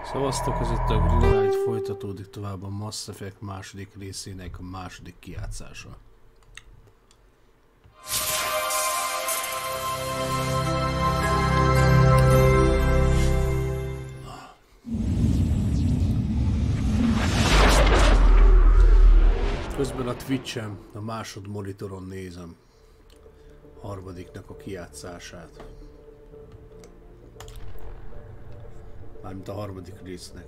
Szavaztok, ez itt a Greenlight, folytatódik tovább a Mass Effect második részének a második kijátszása. Közben a Twitch-en, a másodmonitoron nézem a harmadiknak a kijátszását. Mármint a harmadik résznek.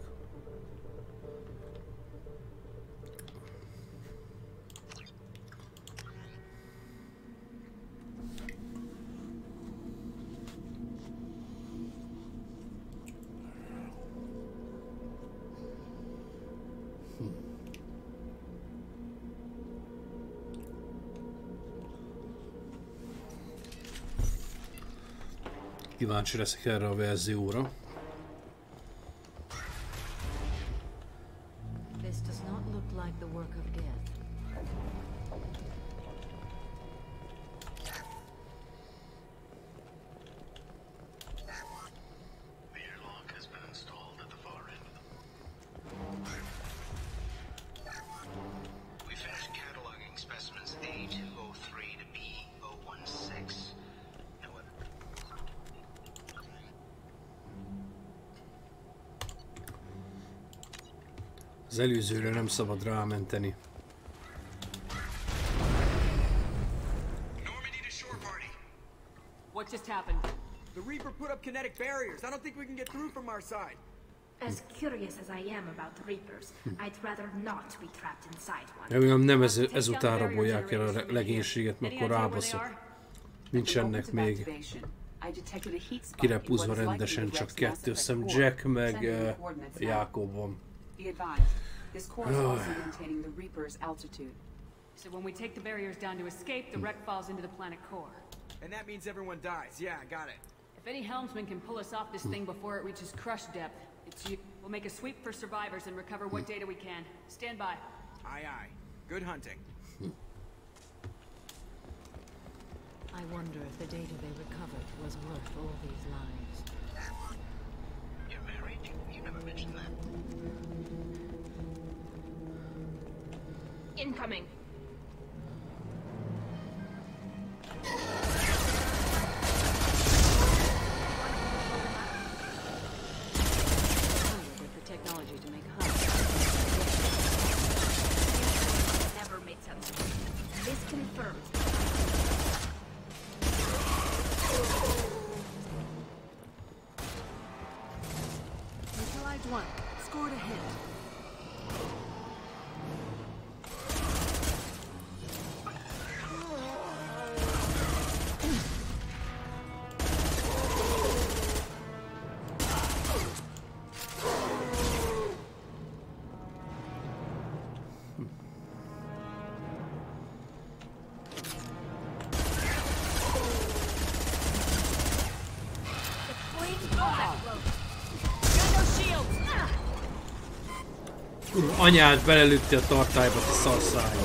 Kíváncsi leszek erre a verzióra. Az előzőre nem szabad rámenteni. What just happened? The Reaper put up kinetic barriers. I don't think we can get through from our side. As curious as I am about the Reapers, I'd rather not be trapped inside one. Remélem nem ezután rabolják el a legénységet, mert akkor rábaszok. Nincsenek még kirepúzva rendesen, csak kettő szem, Jack meg Jakob van. This core is also maintaining the Reaper's altitude. So when we take the barriers down to escape, the wreck falls into the planet core. And that means everyone dies. Yeah, I got it. If any helmsman can pull us off this thing before it reaches crush depth, it's you. We'll make a sweep for survivors and recover what data we can. Stand by. Aye, aye. Good hunting. I wonder if the data they recovered was worth all these lives. You're married? You never mentioned that. Incoming. With the technology to make hubs. Never made sense. This confirms. Neutralized one. Scored a hit. Anyád belelőtti a tartályba, a szarszájon.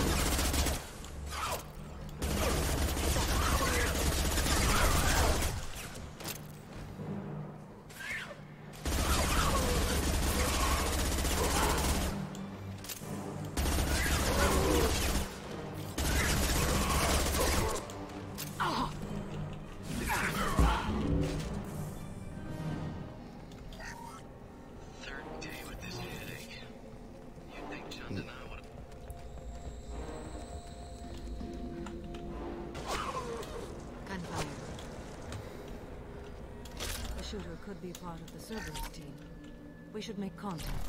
We should make contact.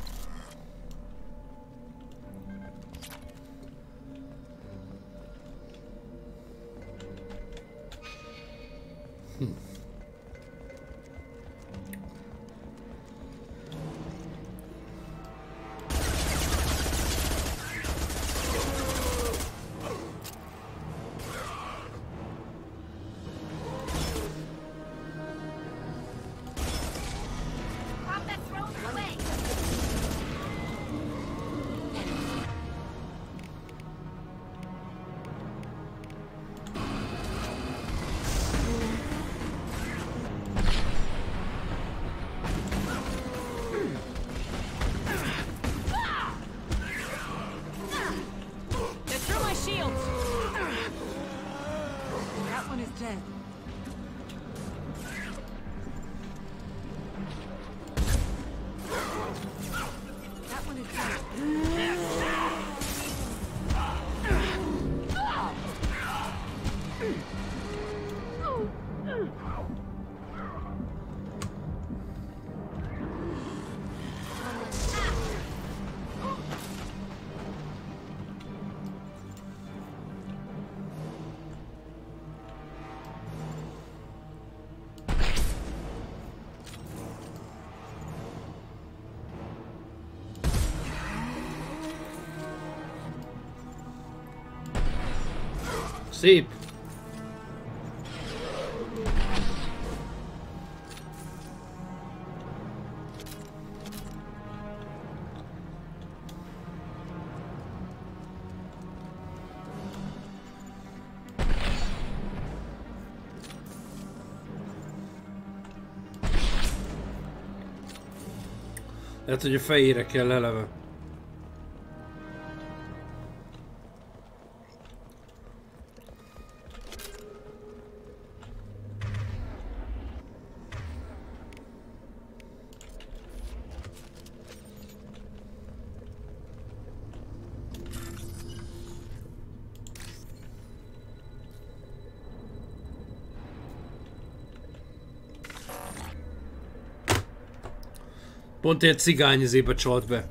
Pop that throne away. Szép. Lehet, hogy a fejére kell eleve. Pont egy cigány izébe csalt be.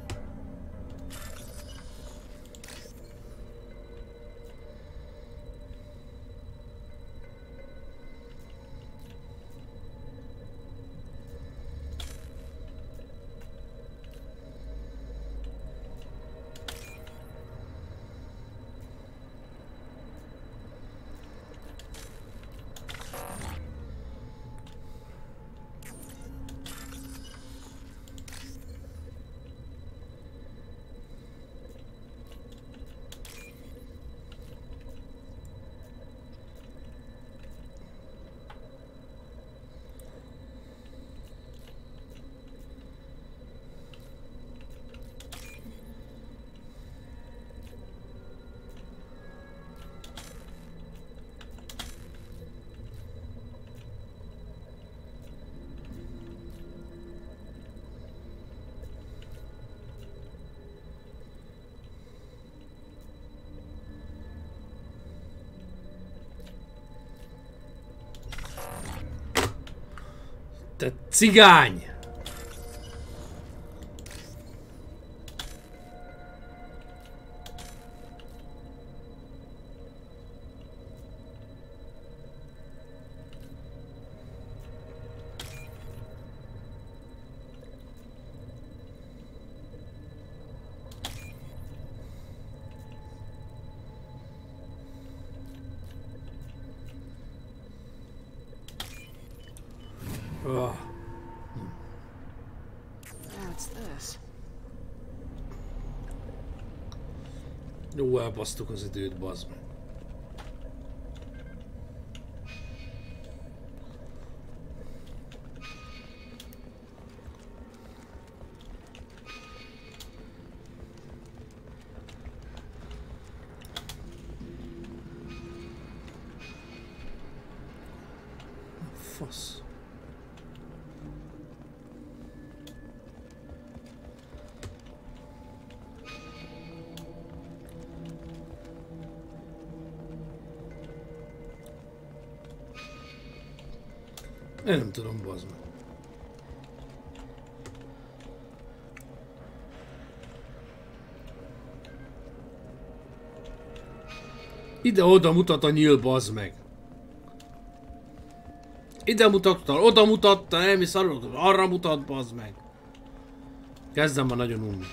Te cigány! What's this? Jó, elbasztuk az időt, bazd meg. Fasz. Én nem tudom, bazd meg. Ide-oda mutat a nyíl, bazd meg. Ide mutatta, oda mutatta, nem is arra mutat, bazd meg. Kezdem már nagyon unni.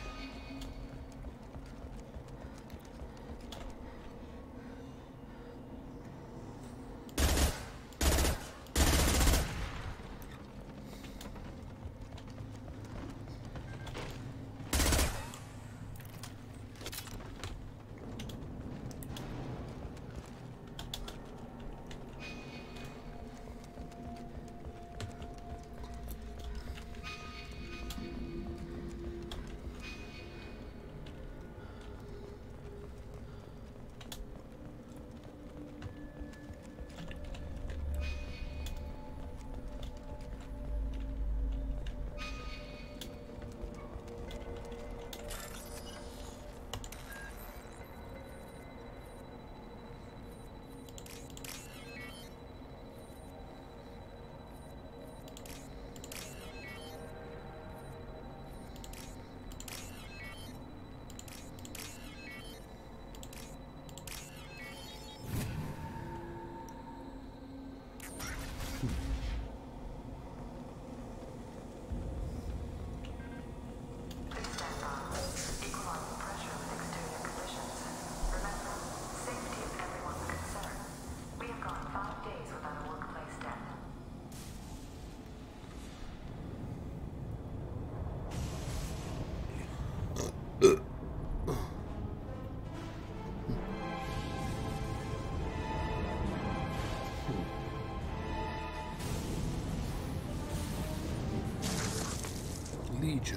Legion.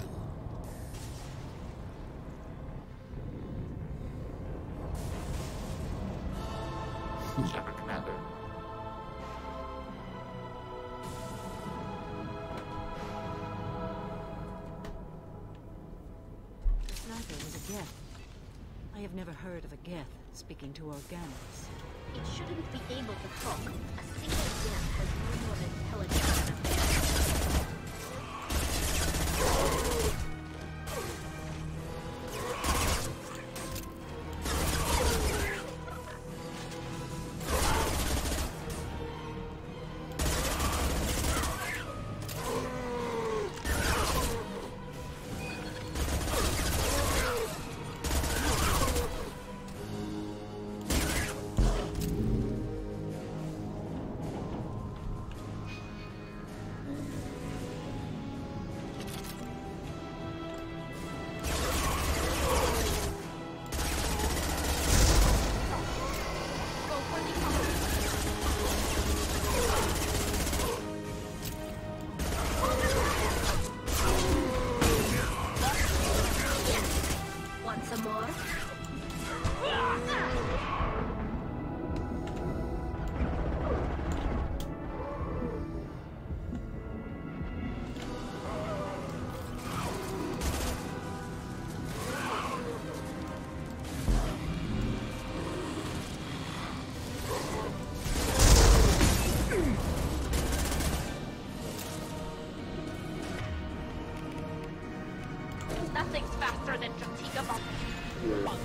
Separate commander. The sniper was a Geth. I have never heard of a Geth speaking to organics. It shouldn't be able to talk. A single death has no more intelligence than a bear. Want some more? Nothing's faster than Jatika Bomb.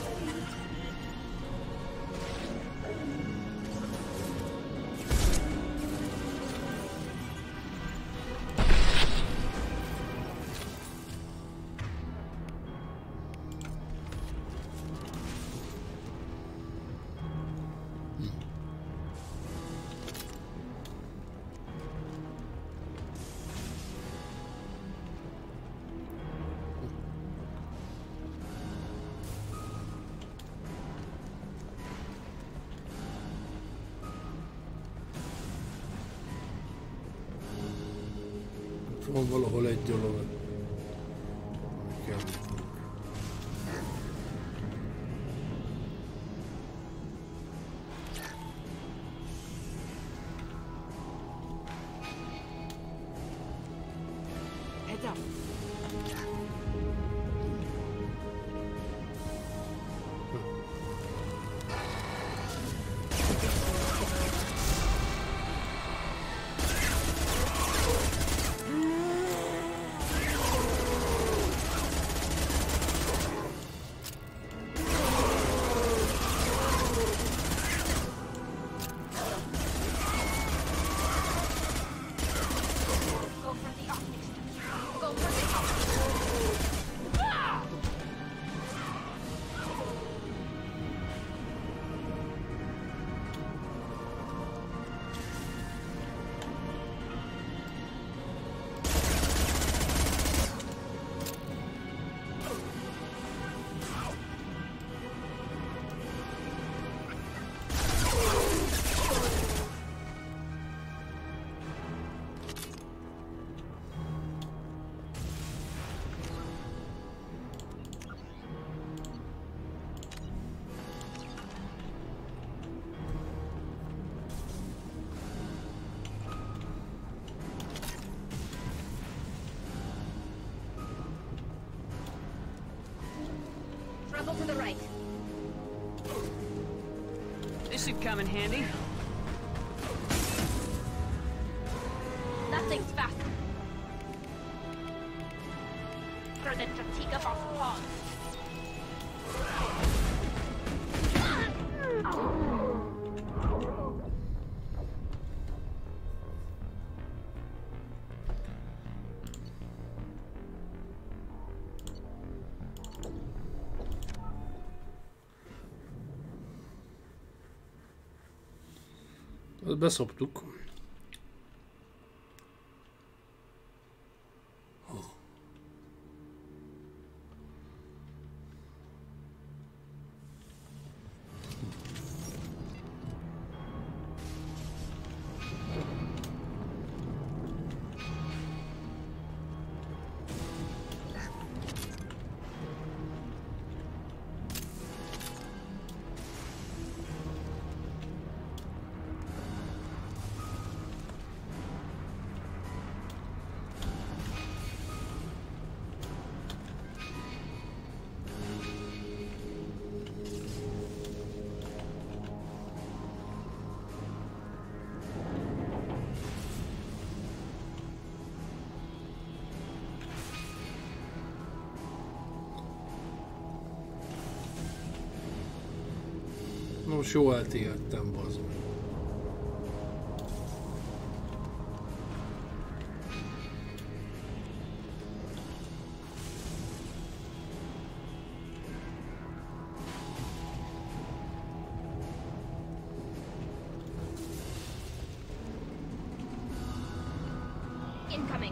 Van valahol egy dolog. Heads up. Go for the optics. Go for the optics. Ah! Trouble to the right. This should come in handy. Nothing's faster than Jatika Bombs. Beszoptuk. Most jó eltévedtem, bazd meg. Incoming.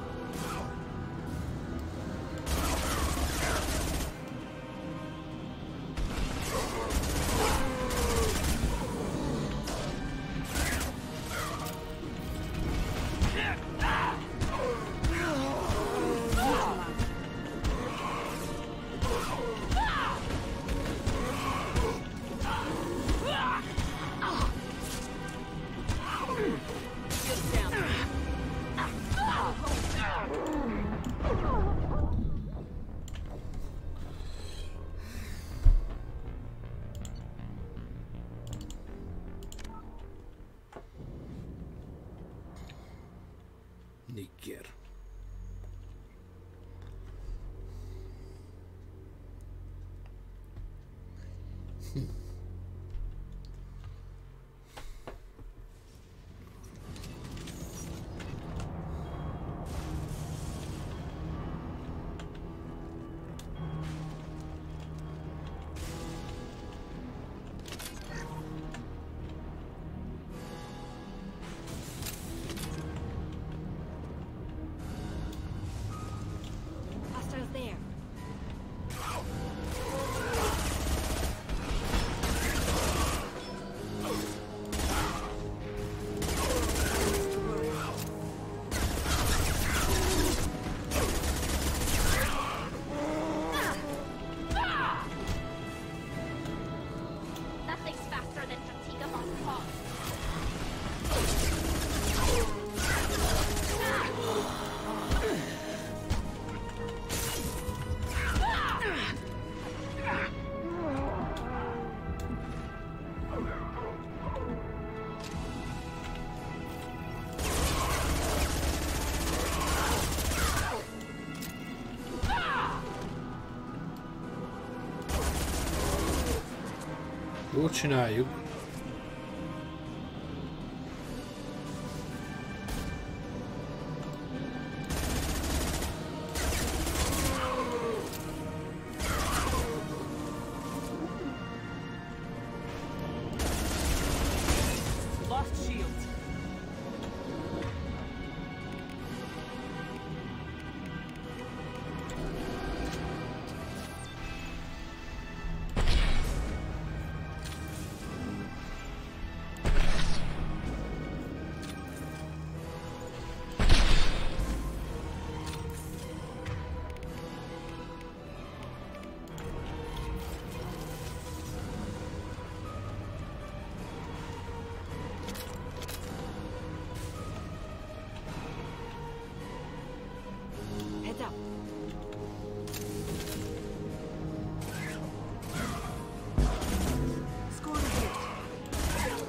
Nigger. Hostiles there. Nothing's faster than fatigue among hogs. Jó csináljuk. Lost shields. Heads up. Score the hit.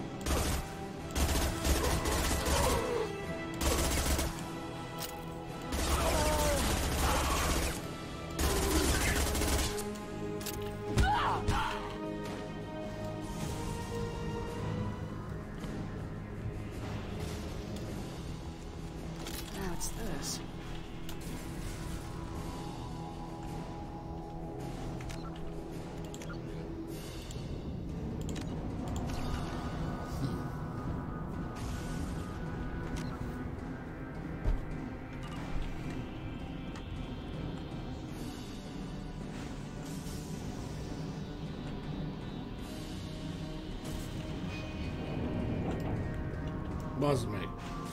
Now it's this. Bazd meg.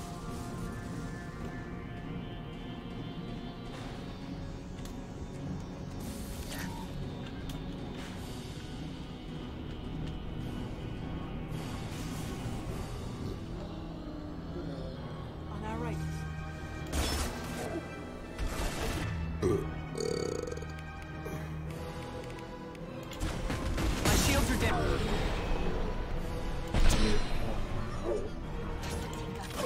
On our right. My shields are down.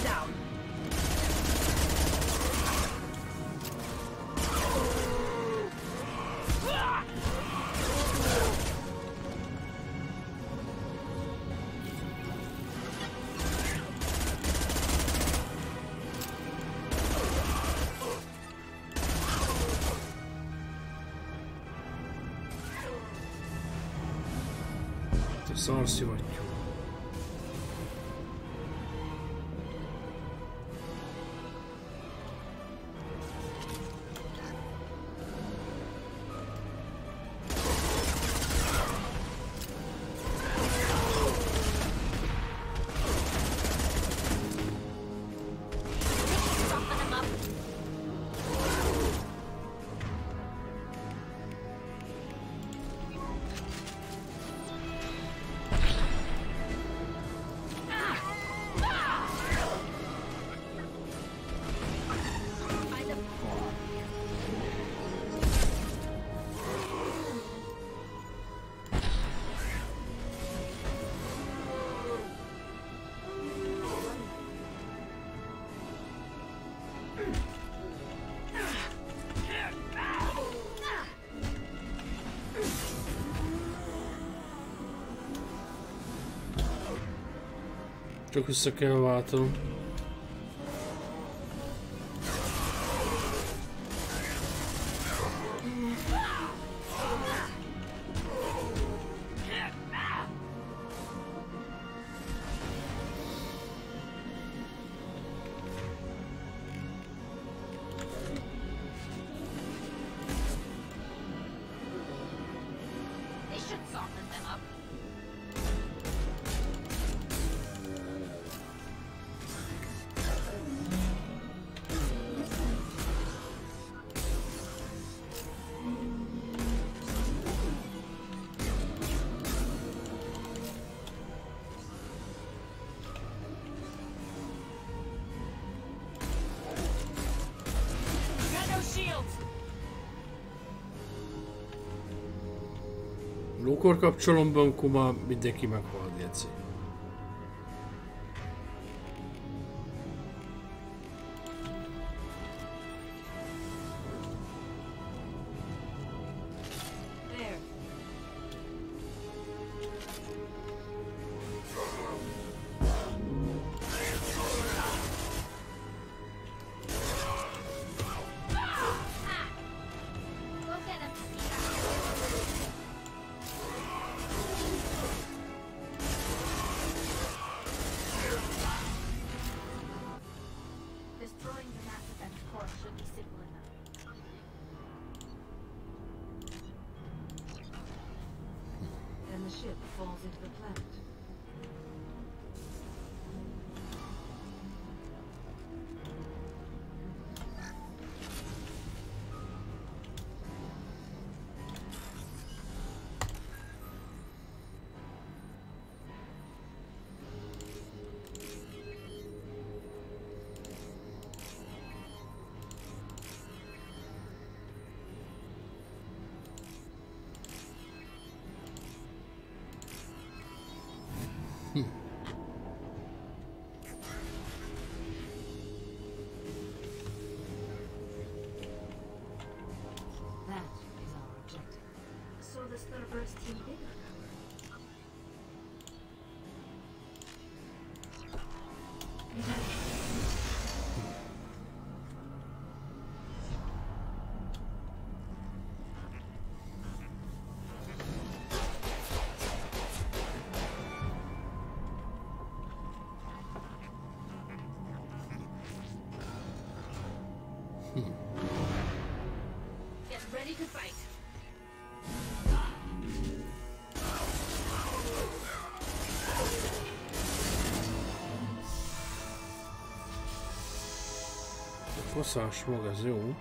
down. Szarszivattyú. Csak vissza kell váltanom. Lókor kapcsolom be, amikor már mindenki meghal, Geci. Ready to fight. Faszás maga, ez jó.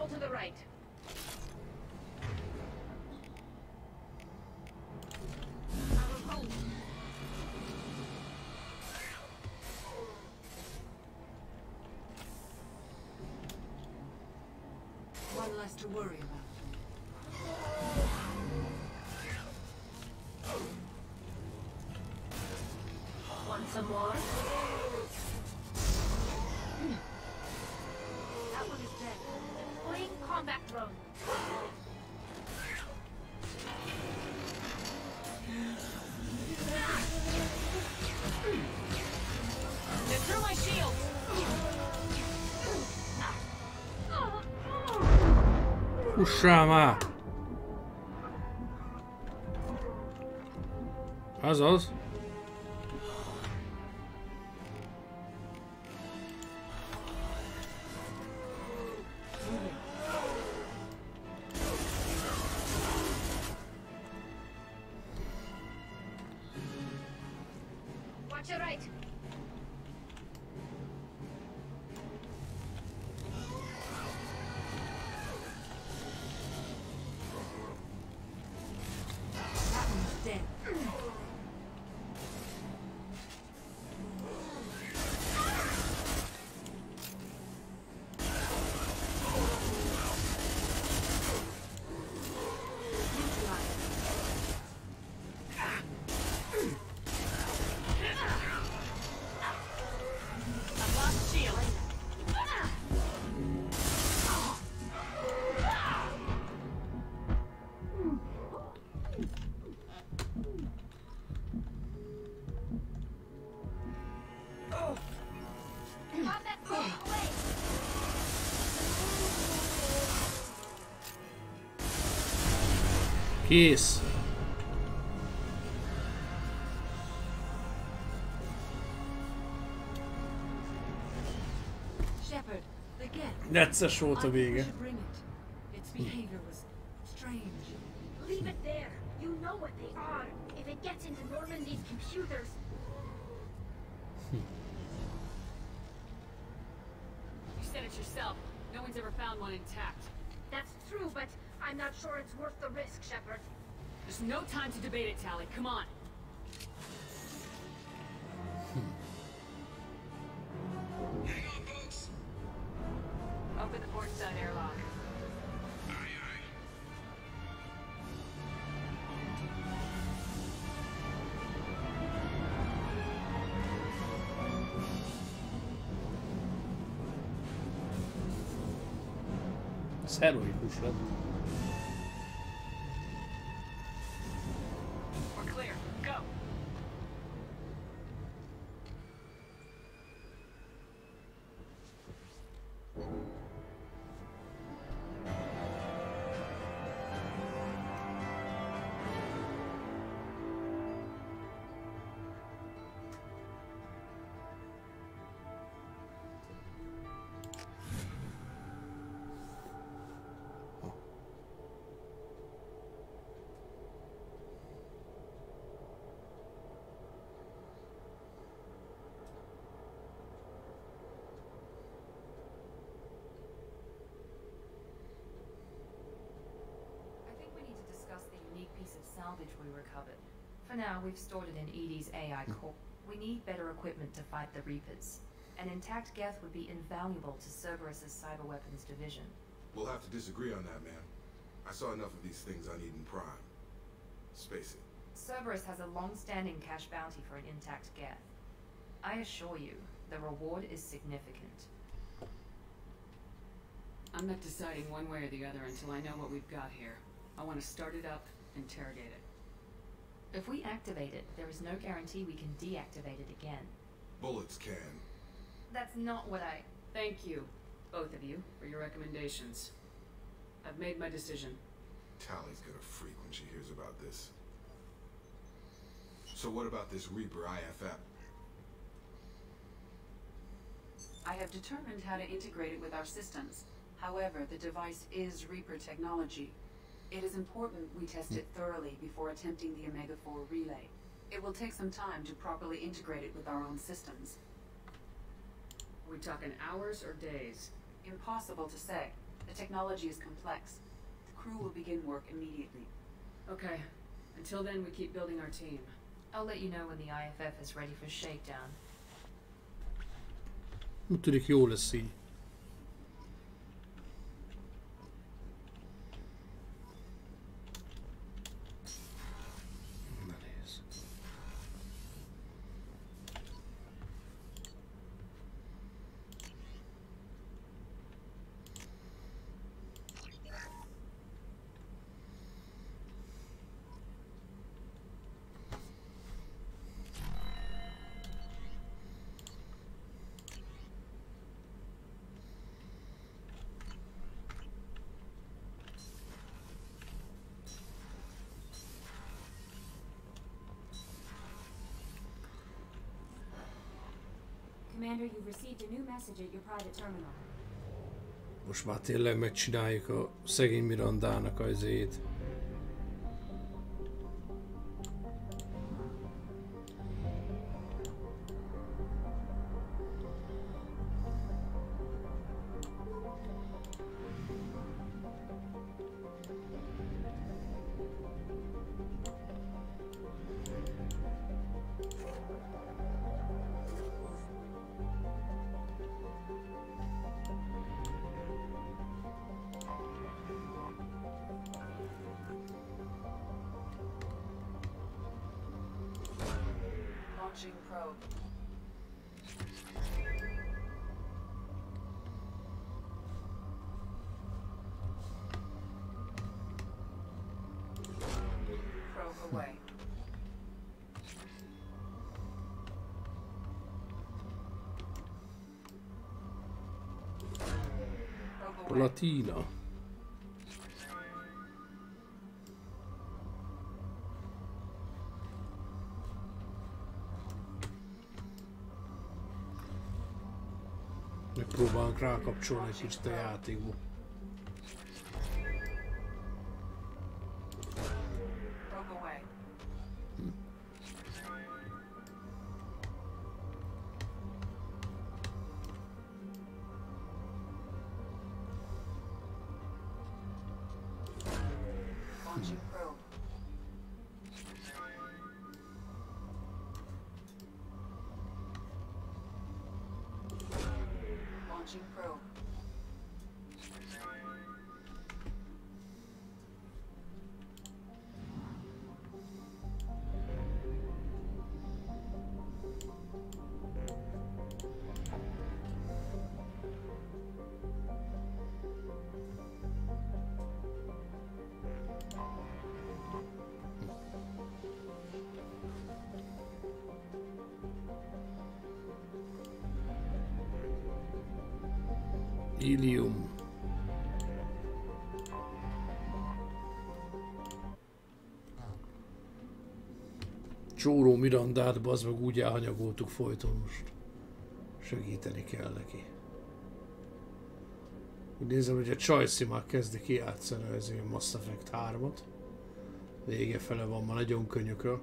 Careful to the right. Our home. One less to worry about. Want some more? That one is dead. Deploying combat drone. They threw my shield! Fussál már! Azaz. Watch your right. That one's dead. I've lost shield. Combat drone away. Kész. Shepard, again. Necces volt a I think we vége. should bring it. Its behavior was strange. Leave it there. You know what they are. If it gets into Normandy's computers. You said it yourself. No one's ever found one intact. That's true, but I'm not sure it's worth the risk, Shepard. There's no time to debate it, Tally. Come on. Hang on, folks. Open the port side airlock. Aye, aye. Ez heroikus lett. We're clear. Go. I think we need to discuss the unique piece of salvage we recovered. For now, we've stored it in Edie's AI core. We need better equipment to fight the Reapers. An intact Geth would be invaluable to Cerberus's cyber weapons division. We'll have to disagree on that, man. I saw enough of these things on Eden Prime. Space it. Cerberus has a long-standing cash bounty for an intact Geth. I assure you, the reward is significant. I'm not deciding one way or the other until I know what we've got here. I want to start it up, interrogate it. If we activate it, there is no guarantee we can deactivate it again. Bullets can. That's not what I... Thank you, both of you, for your recommendations. I've made my decision. Tally's gonna freak when she hears about this. So what about this Reaper IFF? I have determined how to integrate it with our systems. However, the device is Reaper technology. It is important we test it thoroughly before attempting the Omega-4 relay. It will take some time to properly integrate it with our own systems. Are we talking hours or days? Impossible to say. The technology is complex. The crew will begin work immediately. Okay. Until then, we keep building our team. I'll let you know when the IFF is ready for shakedown. Úgy tűnik jó lesz így. Na nézd. Commander, you've received a new message at your private terminal. Most már tényleg megcsináljuk a szegény Mirandának az izét. Launching probe. Probe away. Probe away. Platina. Megpróbálunk rákapcsolni egy kicsit a játékba. Probe away. Launching probe. Launching probe. Ilium. Csóró Mirandát, bazd meg, úgy elhanyagoltuk folyton most. Segíteni kell neki. Úgy nézem, hogy a Csajci már kezdi kijátszani az ilyen Mass Effect 3-ot. Vége fele van, már nagyon könyököl.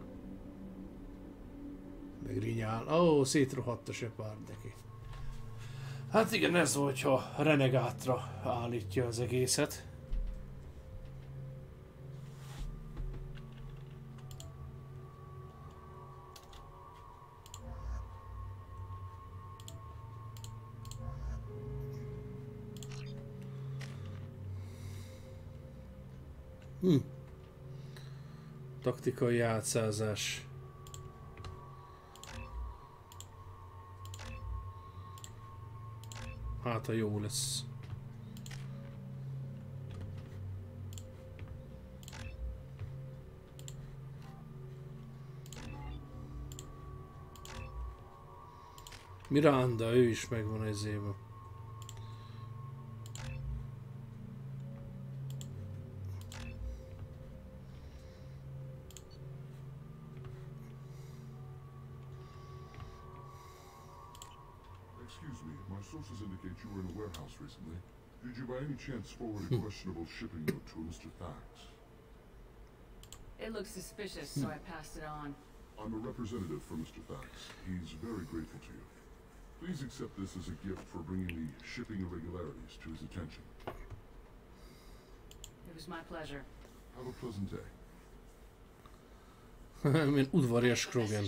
Meg rinyál. Ó, szétrohadt a Shepard neki. Hát igen, ez volt, ha renegátra állítja az egészet. Taktikai játszázás. Hát, ha jó lesz. Miranda, ő is megvan ezében. Excuse me, my sources indicate you were in a warehouse recently. Did you by any chance forward a questionable shipping note to Mr. Thax? It looks suspicious, so I passed it on. I'm a representative for Mr. Thax. He's very grateful to you. Please accept this as a gift for bringing the shipping irregularities to his attention. It was my pleasure. Have a pleasant day. Milyen udvarias Krogan.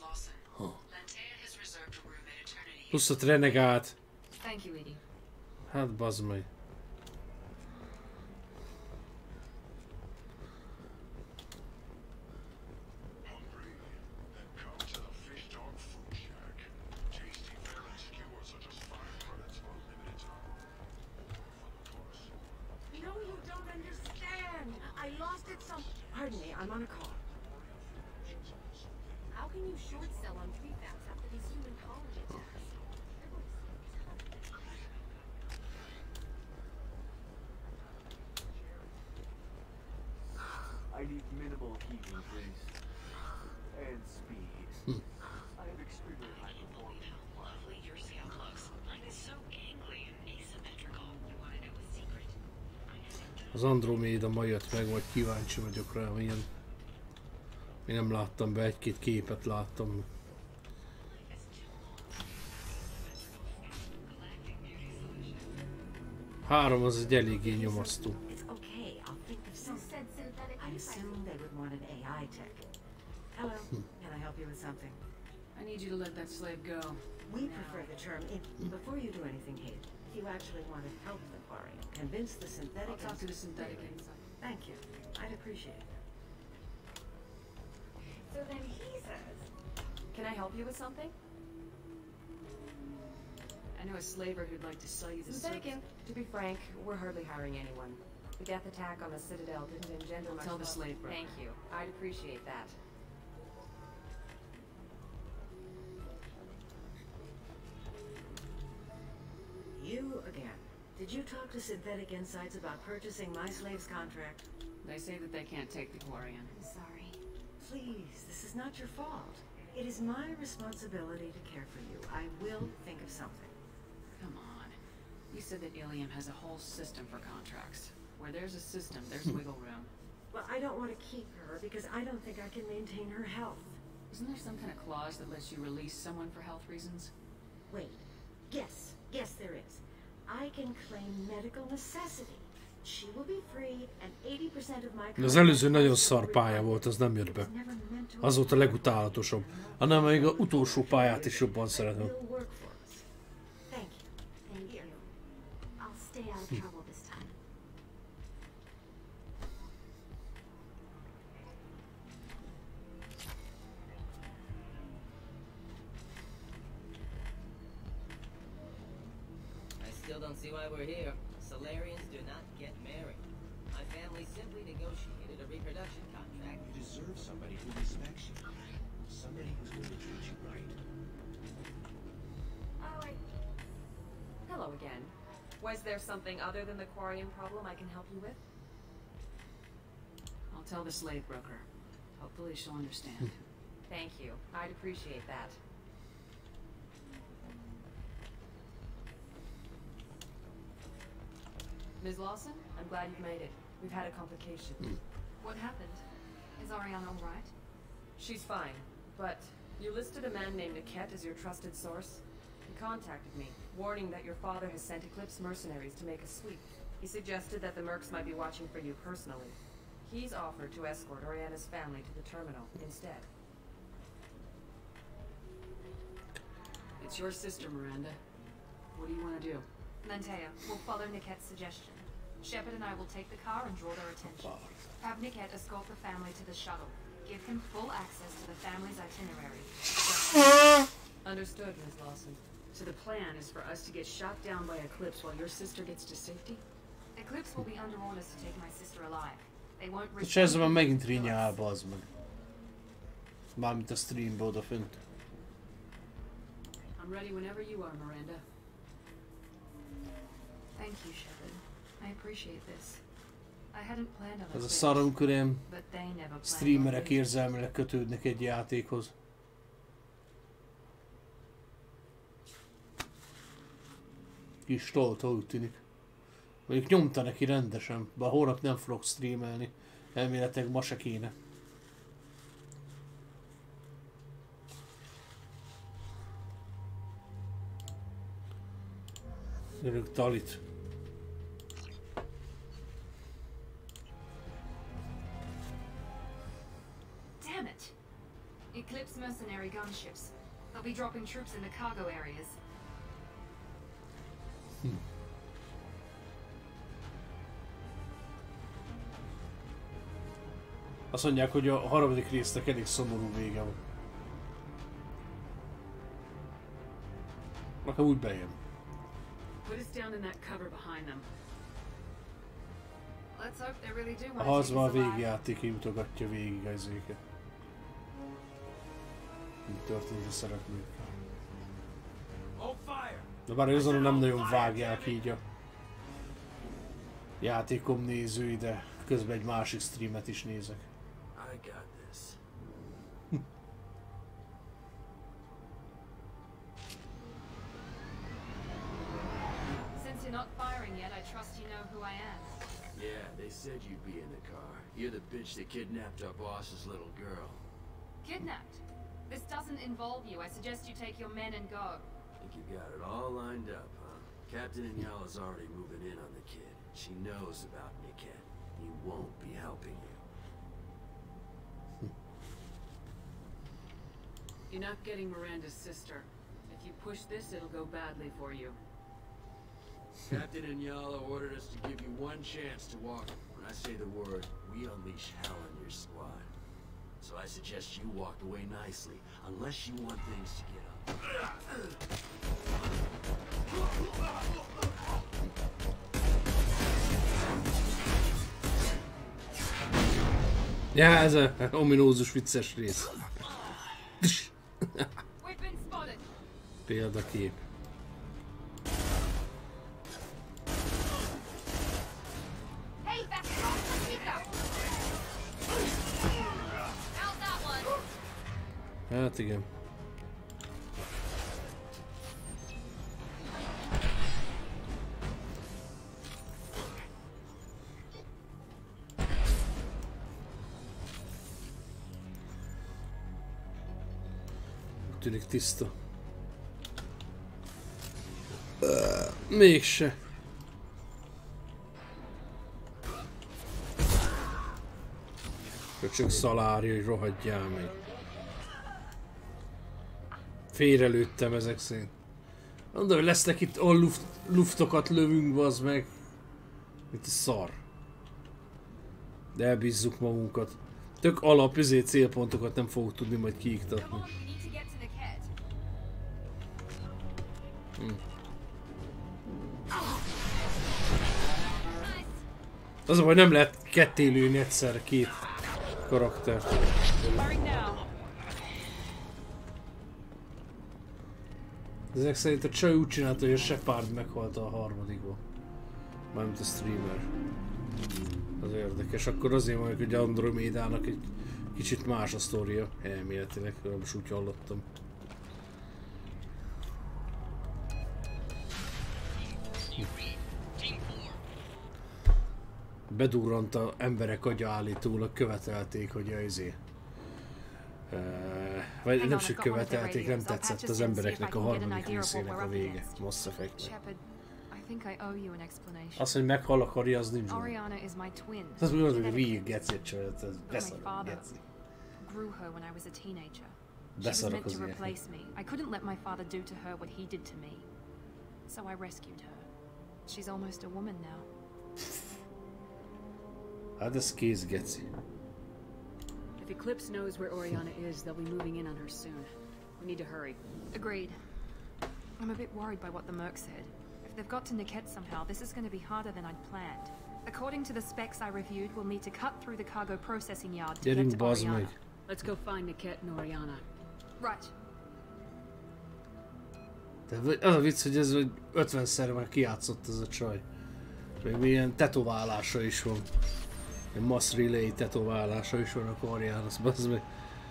Plusz a renegát. Thank you, Edie. Hát bazd meg. Pardon me, I'm on a call. How can you short sell on prefabs after these human colony attacks? I need minimal heating, please. And speed. I have extremely high performance. Lovely your scale looks. Mine is so gangly and asymmetrical. You want to know a secret? Az Androméda ma jött meg, vagy kíváncsi vagyok rá, milyen. Még nem láttam be, egy-két képet láttam. Három az egy eléggé nyomasztó. I assume they would want an AI tech. Hello, can I help you with something? I need you to let that slave go. We prefer the term before you do anything, Hayden. If you actually want to help the Quarian, convince the synthetic. I'll talk to the synthetic inside. Thank you. I'd appreciate it. So then he says, can I help you with something? I know a slaver who'd like to sell you this service. To be frank, we're hardly hiring anyone. The Geth attack on the Citadel didn't engender much. Tell the slave broker. Thank you. I'd appreciate that. You again. Did you talk to Synthetic Insights about purchasing my slave's contract? They say that they can't take the Quarian. I'm sorry. Please, this is not your fault. It is my responsibility to care for you. I will think of something. Come on. You said that Ilium has a whole system for contracts. Where there's a system, there's wiggle room. Well, I don't want to keep her because I don't think I can maintain her health. Isn't there some kind of clause that lets you release someone for health reasons? Wait. Yes. Yes, there is. I can claim medical necessity. She will be free and 80% of my... Az előző nagyon szar pálya volt, az nem jött be. Az volt a legutálatosabb. Hanem még az utolsó pályát is jobban szeretem. Thank you. I'll stay out of trouble this time. I still don't see why we're here. Solarians do not get married. My family simply negotiated a reproduction contract. You deserve somebody who respects you. Somebody who's going to treat you right. Hello again. Was there something other than the Quarian problem I can help you with? I'll tell the slave broker. Hopefully she'll understand. Thank you. I'd appreciate that. Ms. Lawson, I'm glad you've made it. We've had a complication. What happened? Is Ariana all right? She's fine, but you listed a man named Niket as your trusted source. He contacted me, warning that your father has sent Eclipse mercenaries to make a sweep. He suggested that the Mercs might be watching for you personally. He's offered to escort Oriana's family to the terminal instead. It's your sister, Miranda. What do you want to do? Mantea, we'll follow Niket's suggestion. Shepard and I will take the car and draw their attention. Have Niket escort the family to the shuttle. Give him full access to the family's itinerary. Understood, Ms. Lawson. So the plan is for us to get shot down by Eclipse while your sister gets to safety? Eclipse will be under orders to take my sister alive. They won't És ez már megint rinyál, bazd meg. Mármint a streambe odafönt. I'm ready whenever you are, Miranda. Thank you, Shepard. I appreciate this. I hadn't planned on Ez a this, szar, amikor ilyen but they never planned streamerek on érzelmileg kötődnek egy játékhoz. Kis tolta, úgy tűnik. Mondjuk nyomta neki rendesen, bár holnap nem fogok streamelni. Elméletileg ma se kéne. Jövök Talit. Eclipse mercenary gunships. They'll be dropping troops in the cargo areas. Azt mondják, hogy a harmadik résznek elég szomorú vége van. Nekem úgy bejön. A harcban a végjáték mutogatja végig ezeket. Mi történik a szereplők. De bár azon nem nagyon vágják így a játékom nézői, de közben egy másik streamet is nézek. Since you're not firing yet, I trust you know who I am. Yeah, they said you'd be in the car. You're the bitch that kidnapped our boss's little girl. Kidnapped? This doesn't involve you. I suggest you take your men and go. Think you got it all lined up, huh? Captain Inyala's already moving in on the kid. She knows about Niket. He won't be helping you. You're not getting Miranda's sister. If you push this, it'll go badly for you. Captain Inyala ordered us to give you one chance to walk. When I say the word, we unleash hell on your squad. So I suggest you walk away nicely, unless you want things to get up. Ja, ez a ominózus vicces rész. Példakép. Hát igen. Tűnik tiszta. Mégse. Csak szalárja, hogy rohadjál még. Félrelőttem ezek szerint. Mondom, hogy lesznek itt a luftokat lövünk, bazd meg. Itt a szar. De elbízzuk magunkat. Tök alap célpontokat nem fogok tudni majd kiiktatni. Az a baj, nem lehet ketté lőni egyszerre két karaktert. Ezek szerint a csaj úgy csinálta, hogy a Shepard meghalt a harmadikban. Mármint a streamer. Az érdekes. Akkor azért mondjuk, hogy Andromédának egy kicsit más a sztoria. Elméletileg, most úgy hallottam. Bedurrant a emberek agya állítólag, követelték, hogy ezért. Vagy nem csak követelték, nem tetszett az embereknek a harmadik részének a vége. Mass Effectnek. Azt, hogy meghal a Kari, az nincs. Az úgy mondom, hogy végig geci csajat, ez beszarok geci. Beszarok az ilyen. Hát ez kész geci. If Eclipse knows where Oriana is, they'll be moving in on her soon. We need to hurry. Agreed. I'm a bit worried by what the Merc said. If they've got to Niket somehow, this is going to be harder than I'd planned. According to the specs I reviewed, we'll need to cut through the cargo processing yard to get to Oriana. Let's go find Niket and Oriana. Right. De az a vicc, hogy ez 50-szer már kijátszott ez a csaj. Még milyen tetoválása is van. Egy Mass Relay tetoválása is van a karján, az meg.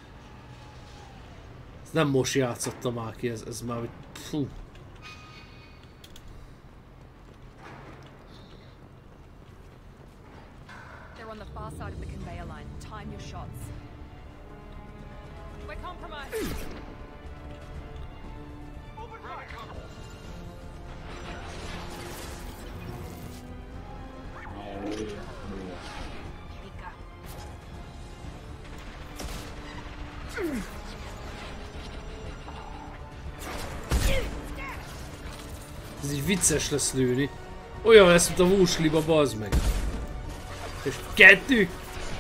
Ez nem most játszottam már ki, ez már hogy... Fú. They're on the far side of the conveyor line. Time your shots. We're compromised. Ez így vicces lesz lőni. Olyan lesz, mint a Wusliba, bazd meg. És 2.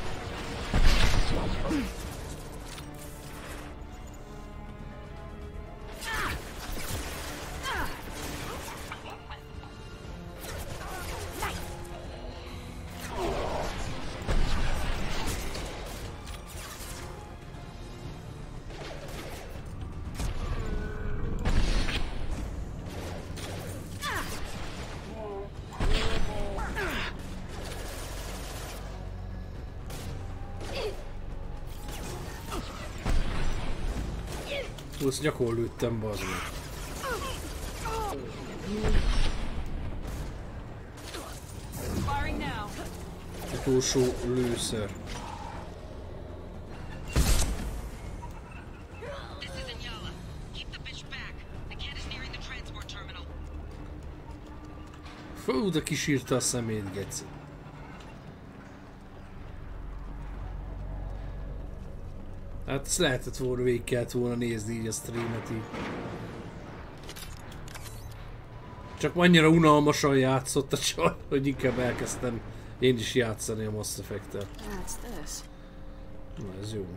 Azt gyakor lőttem, bazd meg. Utolsó lőszer. Fú, de kisírta a szemét, geci. Hát ezt lehetett volna, végig kellett volna nézni így a streamet így. Csak annyira unalmasan játszott a csaj, hogy inkább elkezdtem én is játszani a Mass Effect-tel. Na ez jó.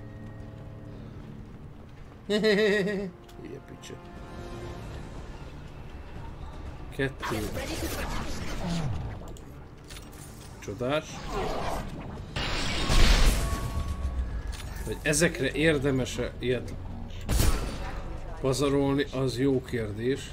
Ilyen picsa. 2. Csodás. Hogy ezekre érdemes-e ilyet pazarolni, az jó kérdés.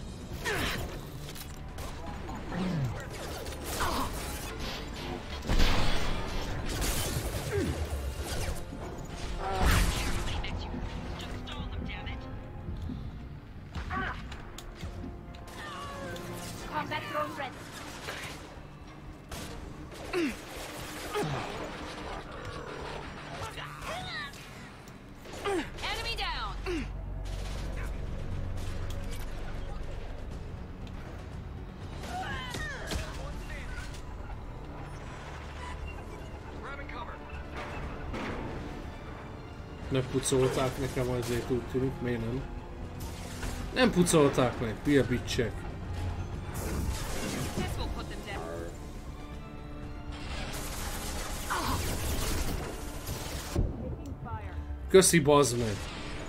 Pucolták nekem azért úgy tűnik, miért nem? Nem pucolták meg, hülye bitchek. Köszi, bazd meg!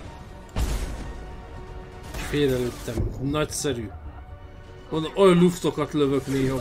Félrelőttem, nagyszerű. Mondom, olyan luftokat lövök néha.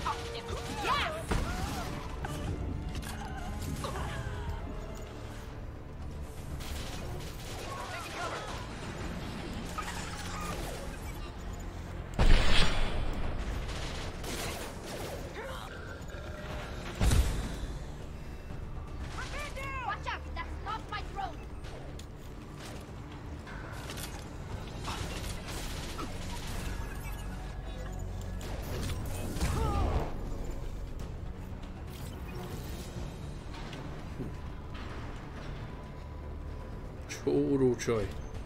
Csóró csaj.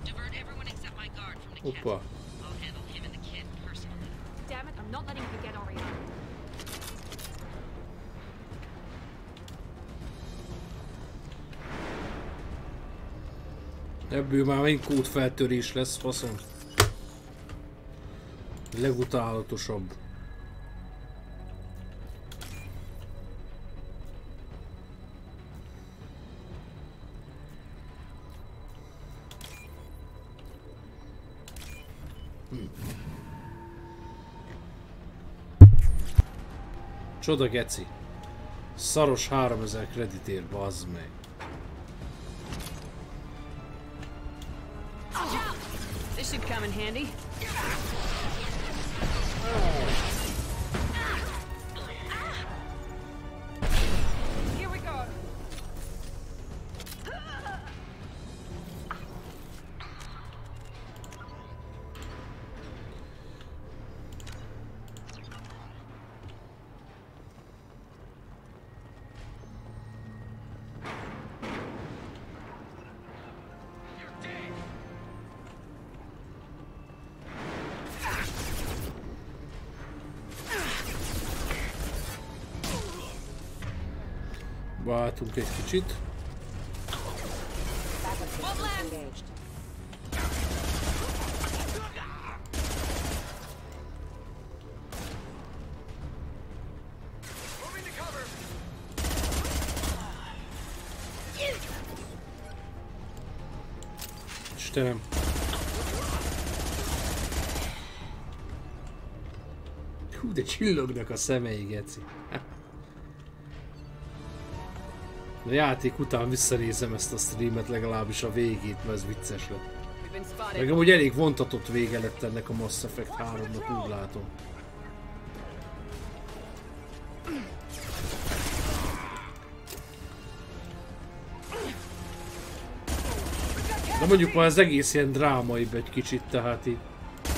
Hoppa. Ebből már megint kódfeltörés lesz, faszom. Legutálatosabb. Csoda geci. Szaros 3000 kreditér, bazd meg. This should come in handy. Here we go. Váltunk egy kicsit. Engaged. 2 Istenem! Hú, de csillognak a szemei, geci. A játék után visszanézem ezt a streamet, legalábbis a végét, mert ez vicces lett. Meg amúgy elég vontatott vége lett ennek a Mass Effect 3-nak, úgy látom. De mondjuk már az egész ilyen drámaibb egy kicsit, tehát így.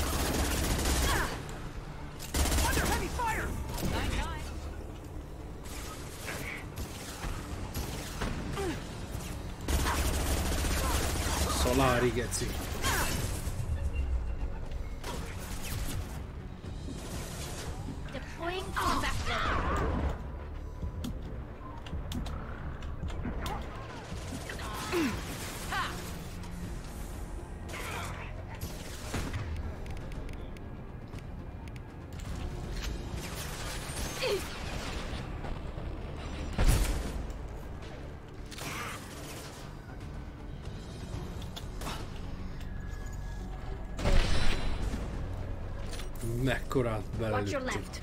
Szalári geci. Mekkorát belelőttük.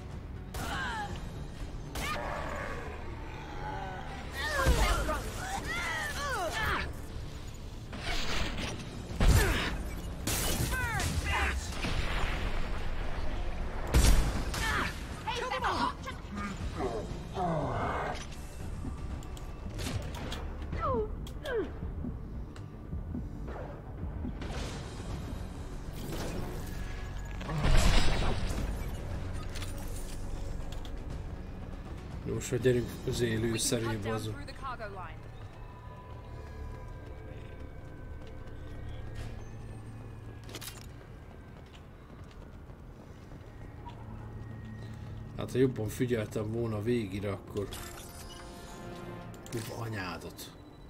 Most hogy gyerünk az élő szerébe azon. Hát ha jobban figyeltem volna végire, akkor... anyádat.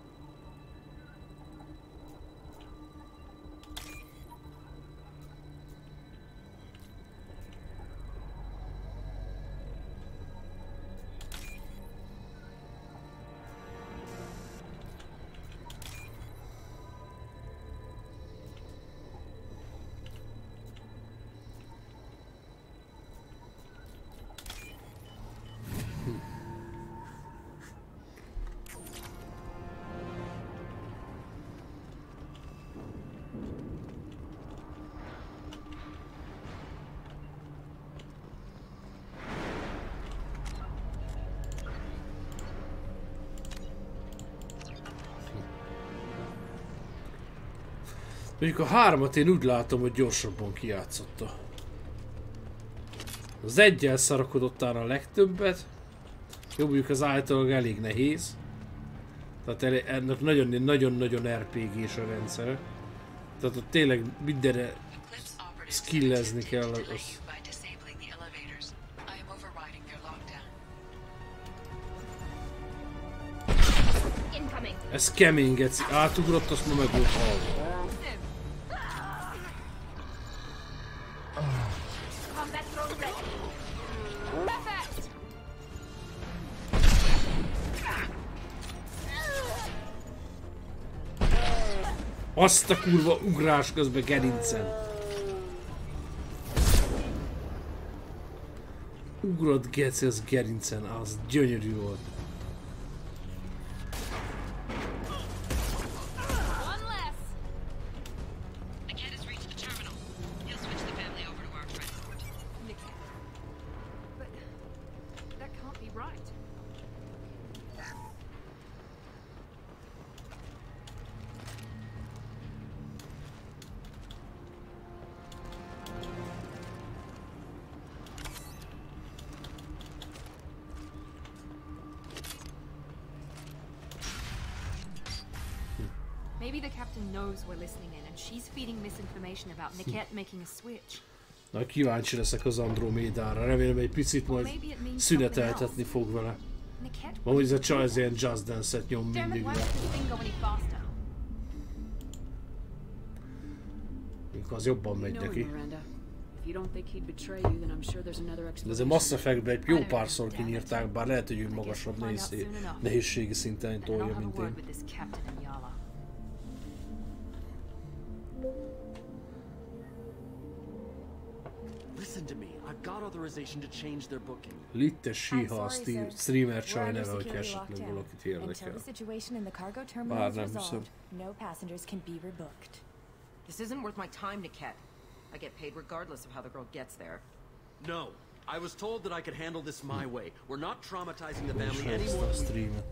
Mondjuk a 3-at én úgy látom, hogy gyorsabban kijátszotta. Az 1-jel szarakodott a legtöbbet. Jó, mondjuk az általában elég nehéz. Tehát ennek nagyon-nagyon RPG-s a rendszer. Tehát ott tényleg mindenre skillezni kell. Ez kemény, geci. Átugrott, azt ma meg volt halva. Azt a kurva ugrás közben gerincen. Ugrott geci az gerincen, az gyönyörű volt. Maybe the captain knows we're listening in, and she's feeding misinformation about Niket making a switch. Na, kíváncsi leszek az Andromédára. Remélem egy picit majd szüneteltetni fog vele. Ahogy ez a csaj az ilyen Just Dance-et nyom mindig le. Az jobban megy neki. De ez a Mass Effect-ben egy jó párszor kinyírták, bár lehet, hogy ő magasabb nehézségi szinten tolja, mint én. Listen to me. I've got authorization to change their booking. Litte Shiha streamer csaj neve, hogy esetleg valakit Until érdekel. the situation in the cargo Bár terminal is nem hiszem. resolved, no passengers can be rebooked. This isn't worth my time, Niket. I get paid regardless of how the girl gets there. No. I was told that I could handle this my way. We're not traumatizing the És family ezt anymore. a streamet.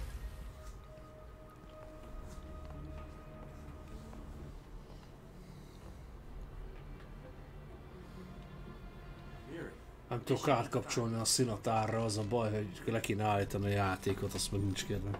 Nem tudok átkapcsolni a színatárra, az a baj, hogy le kéne állítani a játékot, azt meg nincs kedvem.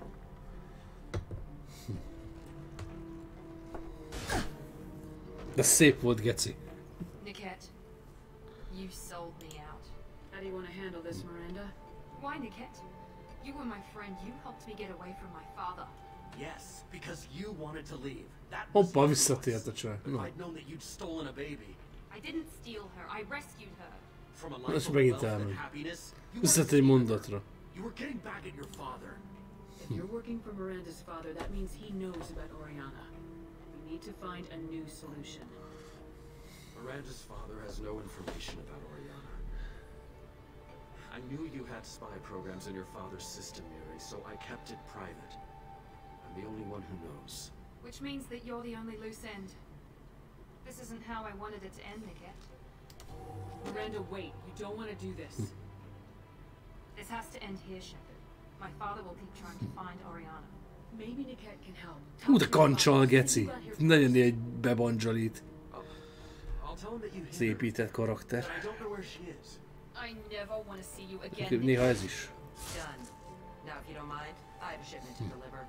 De szép volt, geci. Niket, you sold me out. How do you want to handle this, Miranda? Why, Niket? You were my friend. You helped me get away from my father. Yes, because you wanted to leave. That was Hoppa, visszatért a csaj. If Na. I'd known that you'd stolen a baby I didn't steal her. I rescued her. from a És life of megint wealth and elmegy. happiness, you Visszatért egy mondatra. You were getting back at your father. If you're working for Miranda's father, that means he knows about Oriana. We need to find a new solution. Miranda's father has no information about Oriana. I knew you had spy programs in your father's system, Miri, so I kept it private. I'm the only one who knows. Which means that you're the only loose end. This isn't how I wanted it to end, Niket. Miranda, wait. You don't want to do this. This has to end here, Shepard. My father will keep trying to find Oriana. Maybe Niket can help. Hú, de kancsal, geci. Nagyon egy bebandzsalit. I'll tell him that you Az hid her, épített karakter. but I don't know where she is. I never want to see you again. Néha ez is. Done. Now, if you don't mind, I have a shipment to deliver.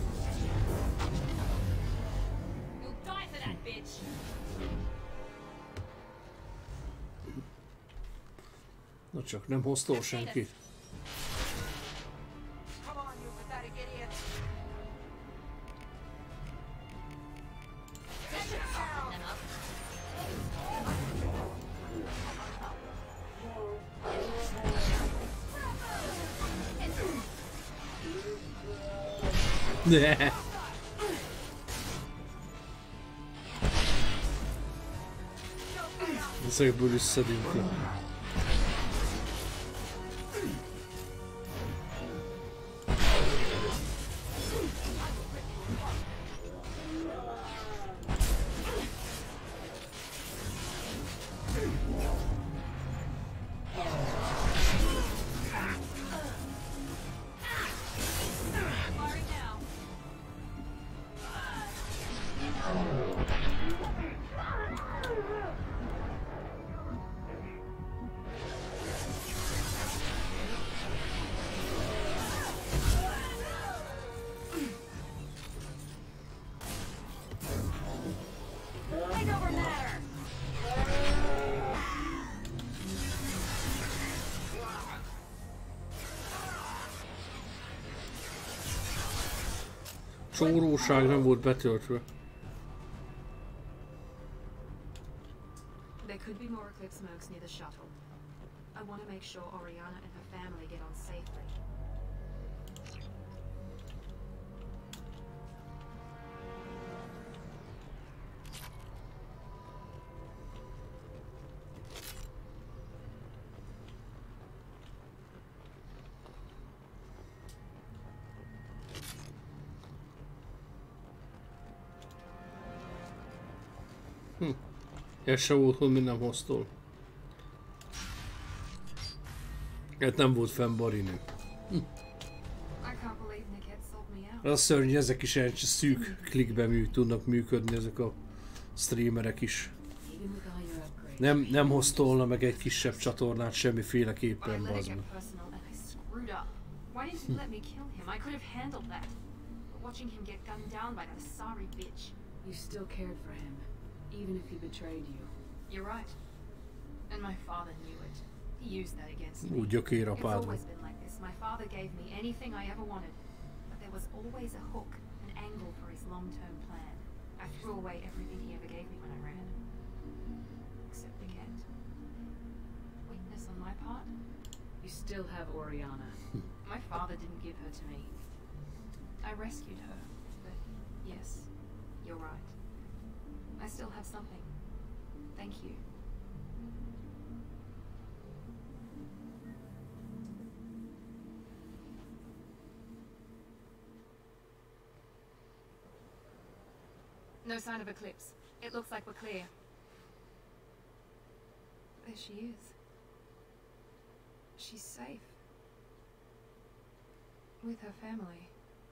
You'll die for that, bitch. Na csak nem hoztól senkit. Come on, you pathetic idiot! Ne. Ezekből is szedünk ki. Csóróság nem volt betöltve. There could be more Eclipse mercs near the shuttle. I want to make sure Oriana and her family get on safely. Ez se volt, hogy minden hoztól. Ez nem volt fenn Barinő. I can't believe Niket sold me out. Az szörnyű, ezek is egy szűk klikben tudnak működni, ezek a streamerek is. Nem hoztolna meg egy kisebb csatornát semmiféleképpen, I let it bazd get meg. personal and I screwed up. Why didn't you let me kill him? I could have handled that. But watching him get gunned down by that Asari bitch. You still cared for him, even if he betrayed you. You're right. And my father knew it. He used that against me. Úgy gyökér It's apád always meg. been like this. My father gave me anything I ever wanted. But there was always a hook, an angle for his long-term plan. I threw away everything he ever gave me when I ran. Except the cat. Weakness on my part? You still have Oriana. My father didn't give her to me. I rescued her. But yes, you're right. I still have something. Thank you. No sign of Eclipse. It looks like we're clear. There she is. She's safe. With her family.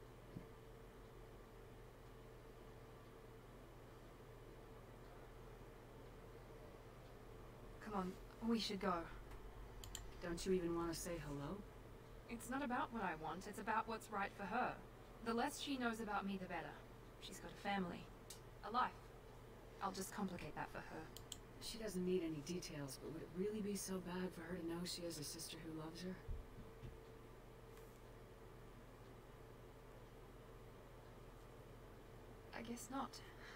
Come on, we should go. Don't you even want to say hello? It's not about what I want, it's about what's right for her. The less she knows about me, the better. She's got a family. A life. I'll just complicate that for her. She doesn't need any details, but would it really be so bad for her to know she has a sister who loves her? I guess not.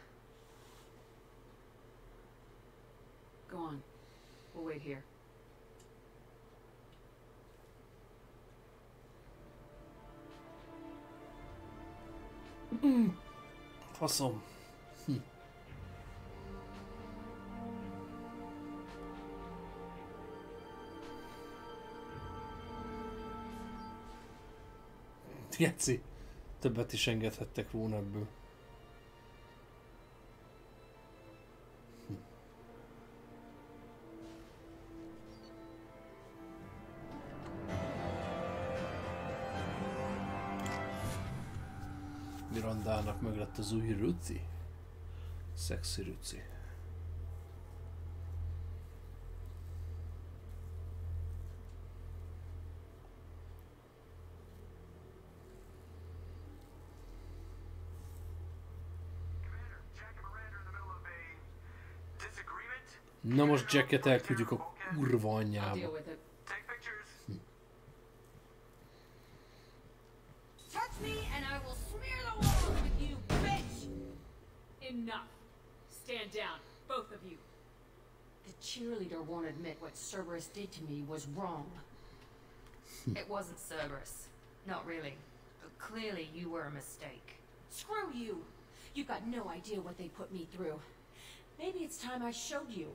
Go on. We'll wait here. Faszom. Geci. Többet is engedhettek volna ebből. Mirandának meg lett az új Ruci. Szexi Ruci. Na most Jacket elküldjük a kurva anyjába. Touch me and I will smear the walls with you, bitch! Enough. Stand down, both of you. The cheerleader won't admit what Cerberus did to me was wrong. It wasn't Cerberus. Not really. But clearly you were a mistake. Screw you! You've got no idea what they put me through. Maybe it's time I showed you.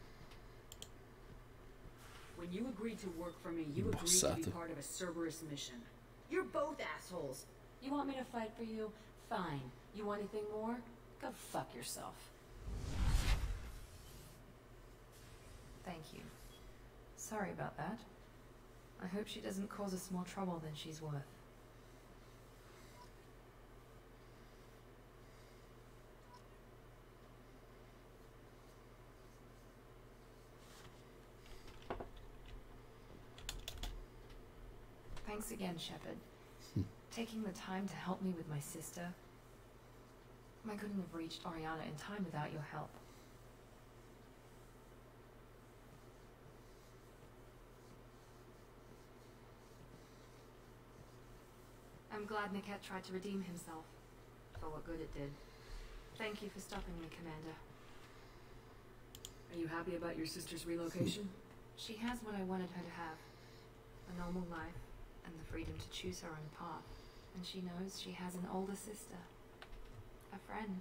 When you agreed to work for me, you agreed to be part of a Cerberus mission. You're both assholes. You want me to fight for you? Fine. You want anything more? Go fuck yourself. Thank you. Sorry about that. I hope she doesn't cause us more trouble than she's worth. Thanks again, Shepard. Taking the time to help me with my sister. I couldn't have reached Oriana in time without your help. I'm glad Niket tried to redeem himself, for what good it did. Thank you for stopping me, Commander. Are you happy about your sister's relocation? She has what I wanted her to have. A normal life, and the freedom to choose her own path. And she knows she has an older sister. A friend.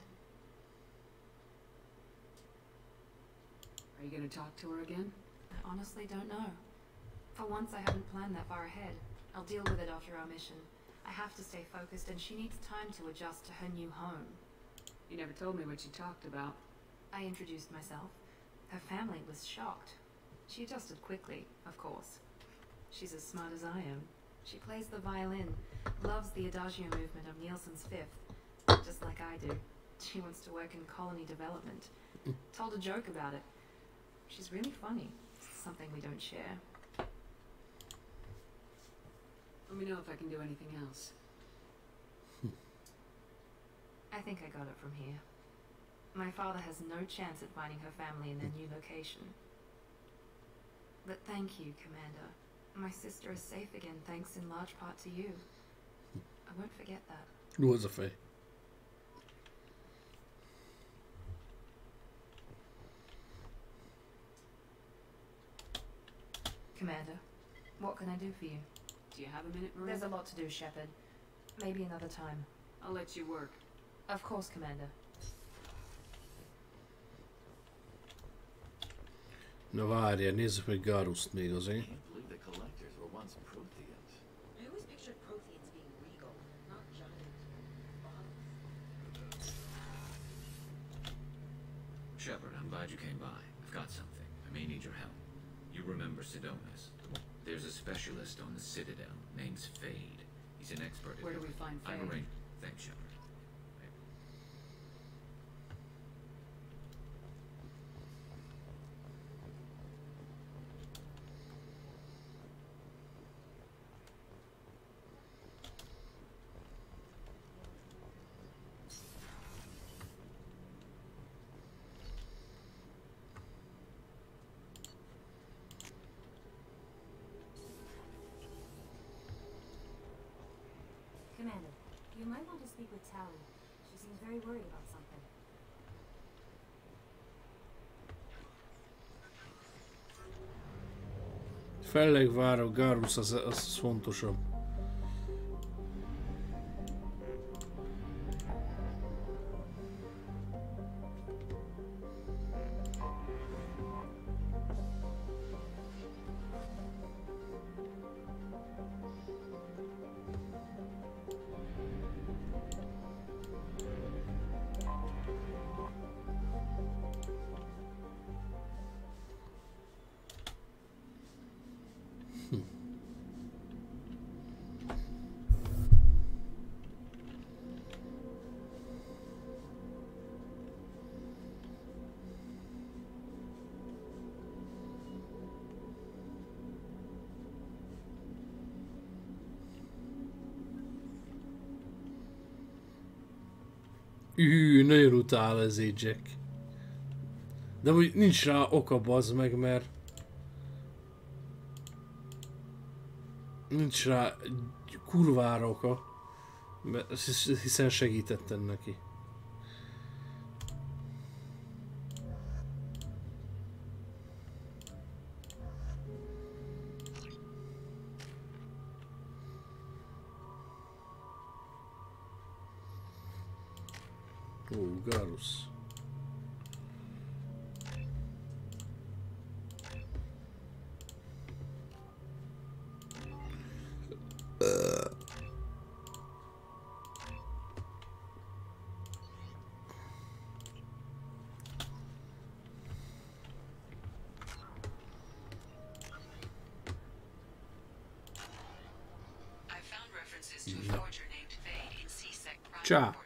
Are you gonna talk to her again? I honestly don't know. For once I haven't planned that far ahead. I'll deal with it after our mission. I have to stay focused and she needs time to adjust to her new home. You never told me what you talked about. I introduced myself. Her family was shocked. She adjusted quickly, of course. She's as smart as I am. She plays the violin, loves the Adagio movement of Nielsen's Fifth, just like I do. She wants to work in colony development. Told a joke about it. She's really funny. Something we don't share. Let me know if I can do anything else. I think I got it from here. My father has no chance at finding her family in their new location. But thank you, Commander. My sister is safe again thanks in large part to you. I won't forget that. Låza fej. Commander, what can I do for you? Do you have a minute, Maria? There's a lot to do, Shepard. Maybe another time. I'll let you work. Of course, Commander. Na várjál, nézzük meg Garuszt még azért. Can't believe the collectors were once Protheans. I always pictured Protheans being regal, not giant bottles. Shepard, I'm glad you came by. I've got something. I may need your help. You remember Sidonis? There's a specialist on the Citadel named Fade. He's an expert. Where do we find I've Fade? arranged. Thanks, Shepard. Commander, you might want to speak with Tally. She seems very worried about something. Fellegváró, Garus az fontosabb. Nagyon utál ez egy Jack. De úgy nincs rá oka, bazd meg, mert... Nincs rá kurvára oka. Hiszen segítettem neki. Ó, Garus. I found references to a forger named Fade in C-Sec Prime Ciao. reports.